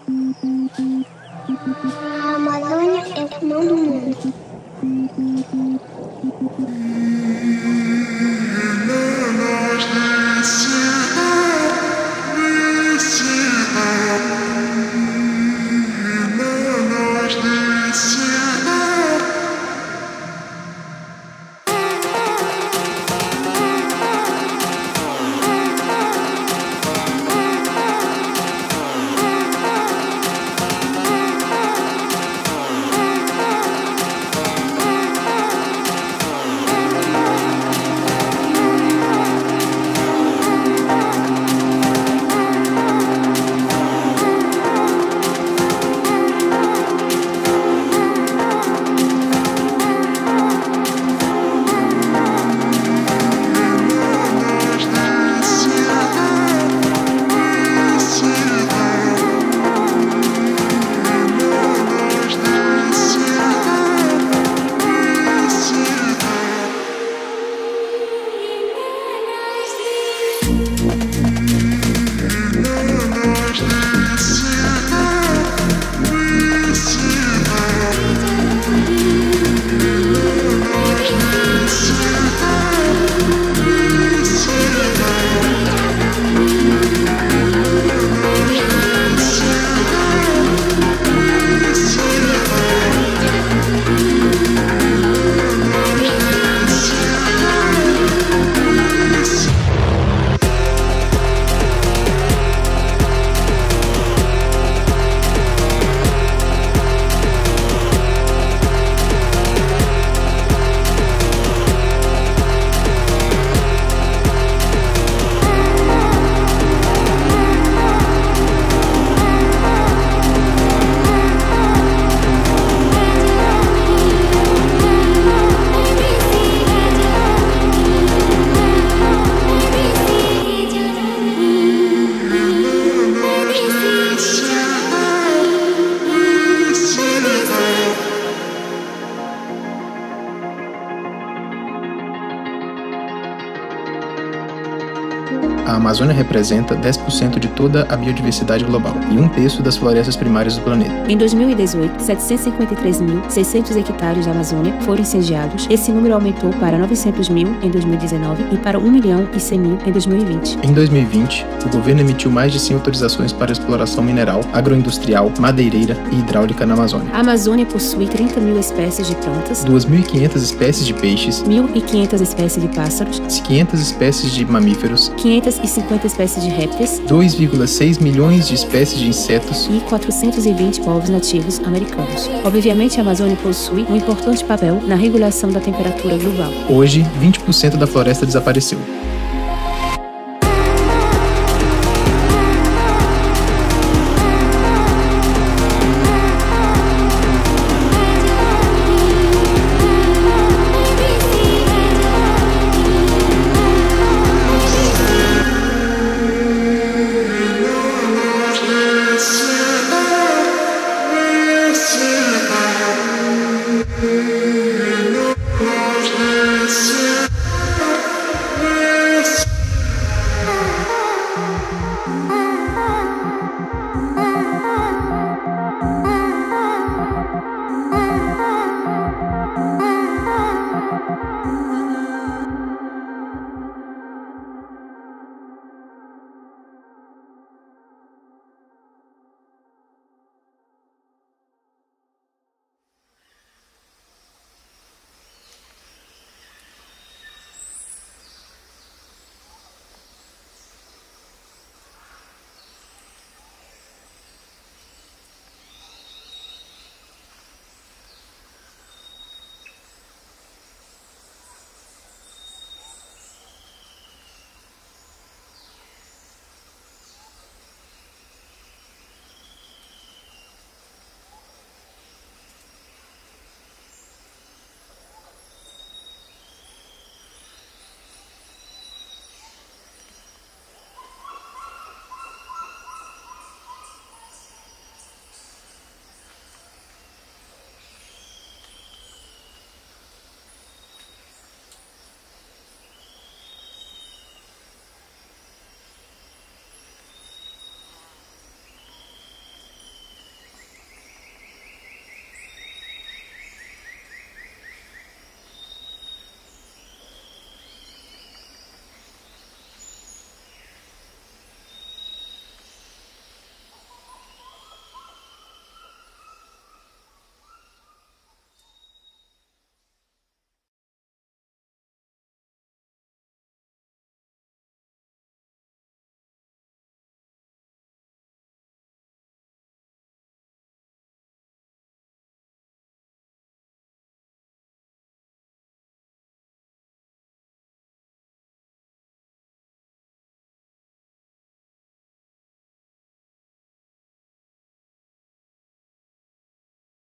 A Amazônia é o pulmão do mundo. A Amazônia representa 10% de toda a biodiversidade global e 1/3 das florestas primárias do planeta. Em 2018, 753.600 hectares da Amazônia foram incendiados. Esse número aumentou para 900.000 em 2019 e para 1.100.000 em 2020. Em 2020, o governo emitiu mais de 100 autorizações para exploração mineral, agroindustrial, madeireira e hidráulica na Amazônia. A Amazônia possui 30.000 espécies de plantas, 2.500 espécies de peixes, 1.500 espécies de pássaros, 500 espécies de mamíferos, 550 espécies de répteis, 2,6 milhões de espécies de insetos e 420 povos nativos americanos. Obviamente, a Amazônia possui um importante papel na regulação da temperatura global. Hoje, 20% da floresta desapareceu.